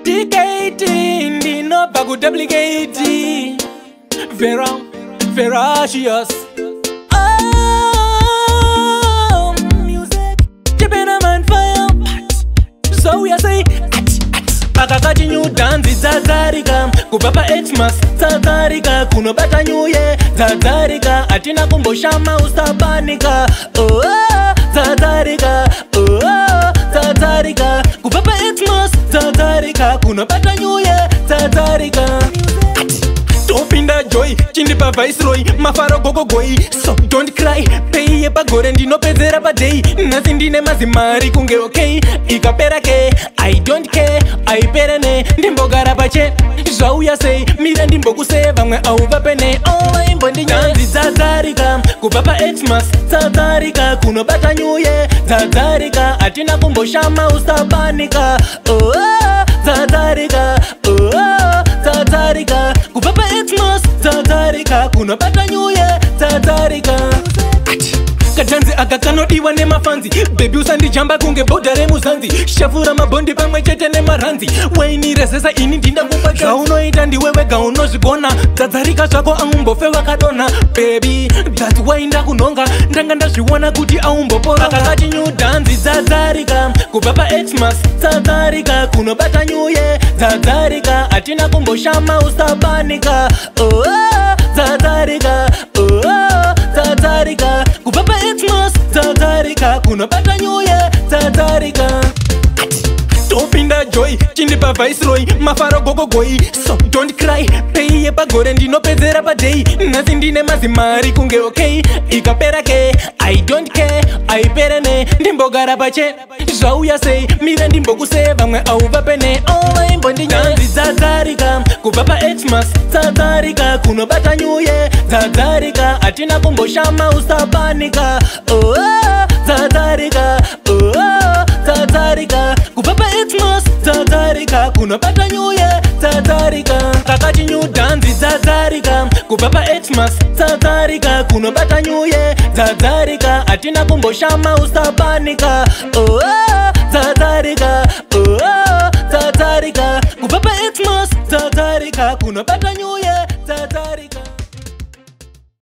Decade, ndino pakuduplicate. Ferocious. Oh, music. Jibina man fire. So we are say. Akakati new dance zazarika. Kupapa Xmas zazarika. Kunobata new year zazarika. Atina kumboshama usabanika. Oh, zazarika. Oh, zazarika. Kupapa Xmas zazarika. Kunobata new year zazarika. Topinda joy, chindipa viceroy, mafaro gogo goy. So don't cry, pay pa gore ndino pezera pa day. Nasindine mazimari kunge okay. Ikapera ke, I don't care. I perene, ndimbo garapache. Zau ya say, mira ndimbo kuseva mwe au vapene. Oh, imbo ndi nyanzi zazarika. Kupapa Xmas zazarika. Kunobata new year zazarika. Atina kumboshama usabanika. Oh, zazarika. Oh, zazarika. Kupapa Xmas zazarika. Kunobata new year zazarika. Katanzi akakanodiwa ne mafanzi. Baby usandi jamba kunge bodare muzanzi. Shavura mabondi pamwe chete ne maranzi. Waini resesa ini ndinda kupa gauno itandi wewe gauno zibona. Zazarika zvako aumbofe wakadona. Baby, that's why ndakunonga. Ndanga ndazviwana kuti aumbopora. Akakati new dance zazarika. Kupapa Xmas zazarika. Kunobata new year zazarika. Atina kumboshama usabanika. Oh, zazarika. Oh, zazarika. Kupapa Xmas zazarika. Kunobata new year zazarika. Topinda joy, chindipa viceroy, mafaro gogo goy. So don't cry, pay pa gore ndino pezera pa day. Nasindine mazimari kunge okay. Ikapera ke, I don't care. I perene, ndimbo garapache. Zau ya say, mira ndimbo kuseva mwe au vapene. Oh, imbo ndi nyanzi zazarika. Kupapa Xmas zazarika. Kunobata new year zazarika. Atina kumboshama usabanika. Oh, zazarika. Oh, zazarika. Kupapa Xmas zazarika. Kunobata new year zazarika. Kakati new dance zazarika. Kupapa Xmas zazarika. Kunobata new year zazarika. Atina kumboshama usabanika. Oh, zazarika. Oh, zazarika. Kupapa Xmas zazarika. Kunobata new year